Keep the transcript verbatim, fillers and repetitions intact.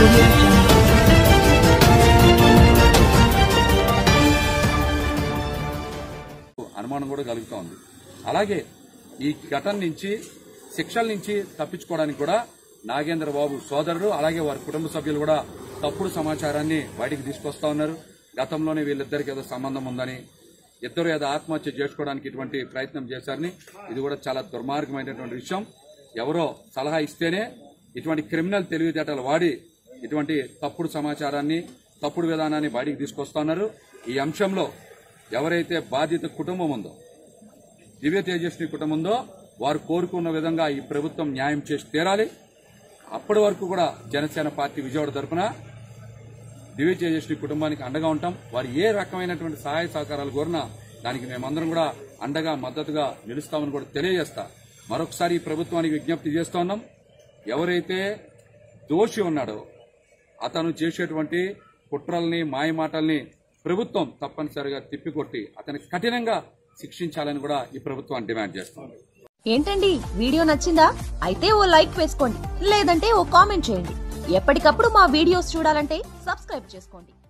audio jungle. అనుమానం కూడా కలుగుతా ఉంది. అలాగే ఈ ఘటన నుంచి శిక్షల నుంచి తప్పించుకోవడానికి కూడా నాగేంద్ర బాబు సోదరుడు అలాగే వారి కుటుంబ సభ్యులు కూడా తప్పుడు సమాచారాన్ని బయటికి తీసుకొస్తా ఉన్నారు. గతంలోనే వీళ్ళిద్దరికి ఏదో సంబంధం ఉందని, ఇద్దరు ఏదో ఆత్మహత్య చేసుకోవడానికి ఇటువంటి ప్రయత్నం చేశారని, ఇది కూడా చాలా దుర్మార్గమైనటువంటి విషయం. ఎవరో సలహా ఇస్తేనే ఇటువంటి క్రిమినల్ తెలివితేటలు వాడి ఇటువంటి తప్పుడు సమాచారాన్ని తప్పుడు విధానాన్ని బయటికి తీసుకొస్తా ఉన్నారు. ఈ అంశంలో ఎవరైతే బాధిత కుటుంబం ఉందో, దివ్య తేజస్వి కుటుంబం ఉందో, వారు కోరుకున్న విధంగా ఈ ప్రభుత్వం న్యాయం చేసి తీరాలి. అప్పటి వరకు కూడా జనసేన పార్టీ విజయవాడ తరఫున దివ్య తేజస్వి కుటుంబానికి అండగా ఉంటాం. వారు ఏ రకమైనటువంటి సహాయ సహకారాలు కోరినా దానికి మేమందరం కూడా అండగా మద్దతుగా నిలుస్తామని కూడా తెలియజేస్తా. మరొకసారి ఈ ప్రభుత్వానికి విజ్ఞప్తి చేస్తూ ఉన్నాం. ఎవరైతే దోషి ఉన్నాడో అతను చేసేటువంటి కుట్రల్ని మాయమాటల్ని ప్రభుత్వం తప్పనిసరిగా తిప్పికొట్టి అతనికి కఠినంగా శిక్షించాలని కూడా ఈ ప్రభుత్వాన్ని డిమాండ్ చేస్తాం. ఏంటండి వీడియో నచ్చిందా? అయితే ఓ లైక్ వేసుకోండి, లేదంటే ఓ కామెంట్ చేయండి. ఎప్పటికప్పుడు మా వీడియోస్ చూడాలంటే సబ్స్క్రైబ్ చేసుకోండి.